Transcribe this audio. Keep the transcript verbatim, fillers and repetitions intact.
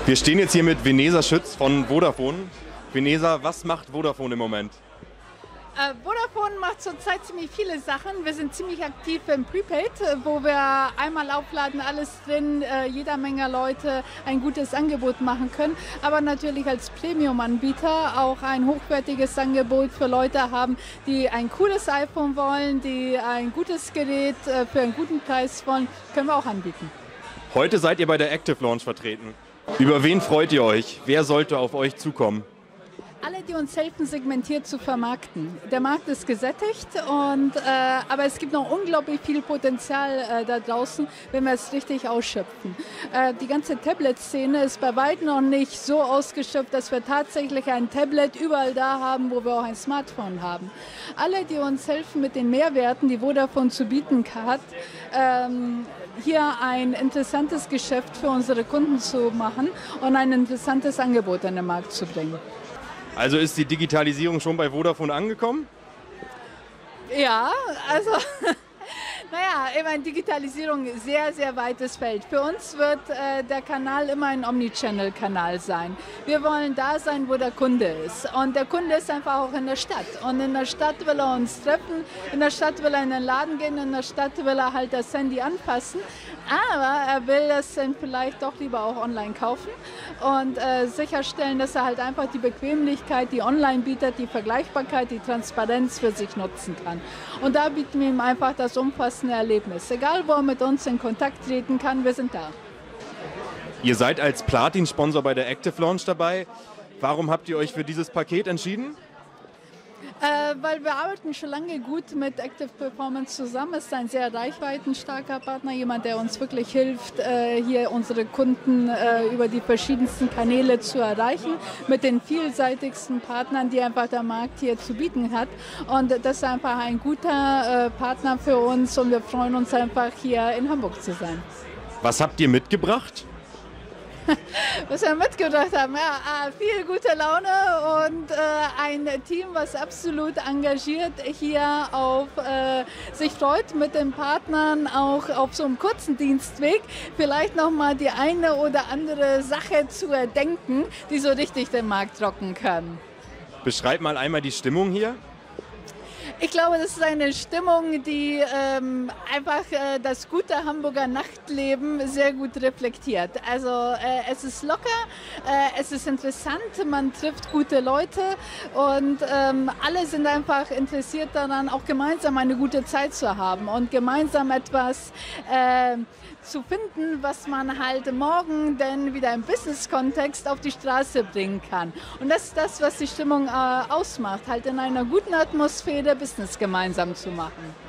Wir stehen jetzt hier mit Venesa Schütz von Vodafone. Venesa, was macht Vodafone im Moment? Äh, Vodafone macht zurzeit ziemlich viele Sachen. Wir sind ziemlich aktiv im Prepaid, wo wir einmal aufladen, alles drin, äh, jeder Menge Leute ein gutes Angebot machen können. Aber natürlich als Premium-Anbieter auch ein hochwertiges Angebot für Leute haben, die ein cooles iPhone wollen, die ein gutes Gerät äh, für einen guten Preis wollen, können wir auch anbieten. Heute seid ihr bei der Active Launch vertreten. Über wen freut ihr euch? Wer sollte auf euch zukommen? Alle, die uns helfen, segmentiert zu vermarkten. Der Markt ist gesättigt, und, äh, aber es gibt noch unglaublich viel Potenzial äh, da draußen, wenn wir es richtig ausschöpfen. Äh, die ganze Tablet-Szene ist bei weitem noch nicht so ausgeschöpft, dass wir tatsächlich ein Tablet überall da haben, wo wir auch ein Smartphone haben. Alle, die uns helfen mit den Mehrwerten, die Vodafone zu bieten hat, ähm, hier ein interessantes Geschäft für unsere Kunden zu machen und ein interessantes Angebot an den Markt zu bringen. Also ist die Digitalisierung schon bei Vodafone angekommen? Ja, also, naja, ich meine, Digitalisierung ist sehr, sehr weites Feld. Für uns wird äh, der Kanal immer ein Omnichannel-Kanal sein. Wir wollen da sein, wo der Kunde ist. Und der Kunde ist einfach auch in der Stadt. Und in der Stadt will er uns treffen, in der Stadt will er in den Laden gehen, in der Stadt will er halt das Handy anpassen. Aber er will das dann vielleicht doch lieber auch online kaufen und äh, sicherstellen, dass er halt einfach die Bequemlichkeit, die online bietet, die Vergleichbarkeit, die Transparenz für sich nutzen kann. Und da bieten wir ihm einfach das umfassende Erlebnis. Egal, wo er mit uns in Kontakt treten kann, wir sind da. Ihr seid als Platin-Sponsor bei der Active Launch dabei. Warum habt ihr euch für dieses Paket entschieden? Äh, weil wir arbeiten schon lange gut mit Active Performance zusammen. Es ist ein sehr reichweitenstarker Partner, jemand, der uns wirklich hilft, äh, hier unsere Kunden äh, über die verschiedensten Kanäle zu erreichen, mit den vielseitigsten Partnern, die einfach der Markt hier zu bieten hat. Und das ist einfach ein guter äh, Partner für uns, und wir freuen uns einfach, hier in Hamburg zu sein. Was habt ihr mitgebracht? Was wir mitgebracht haben, ja, viel gute Laune und äh, ein Team, was absolut engagiert hier auf äh, sich freut, mit den Partnern auch auf so einem kurzen Dienstweg vielleicht nochmal die eine oder andere Sache zu erdenken, die so richtig den Markt rocken kann. Beschreib mal einmal die Stimmung hier. Ich glaube, das ist eine Stimmung, die ähm, einfach äh, das gute Hamburger Nachtleben sehr gut reflektiert. Also äh, es ist locker, äh, es ist interessant, man trifft gute Leute, und ähm, alle sind einfach interessiert daran, auch gemeinsam eine gute Zeit zu haben und gemeinsam etwas äh, zu finden, was man halt morgen dann wieder im Business-Kontext auf die Straße bringen kann. Und das ist das, was die Stimmung äh, ausmacht, halt in einer guten Atmosphäre Business gemeinsam zu machen.